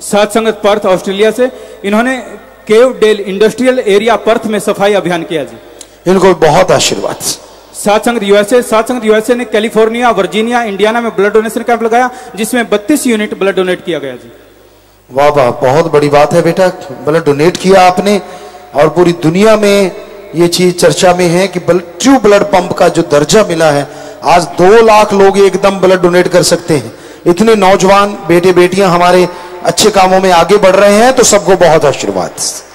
साथ संगत Perth Australia से, इन्होंने Kewdale industrial area Perth में सफाई अभियान किया जी, इनको बहुत आशीर्वाद। साथ संगत यूएसए ने कैलिफोर्निया, वर्जीनिया, इंडियाना में ब्लड डोनेशन कैंप लगाया जिसमें 32 यूनिट ब्लड डोनेट किया गया जी। वाह वाह, बहुत बड़ी बात है बेटा, ब्लड डोनेट किया आपने और पूरी दुनिया में ये चीज चर्चा में है कि ट्रू ब्लड पंप का जो दर्जा मिला है, आज 2 लाख लोग एकदम ब्लड डोनेट कर सकते हैं। इतने नौजवान बेटे बेटियां हमारे अच्छे कामों में आगे बढ़ रहे हैं, तो सबको बहुत आशीर्वाद।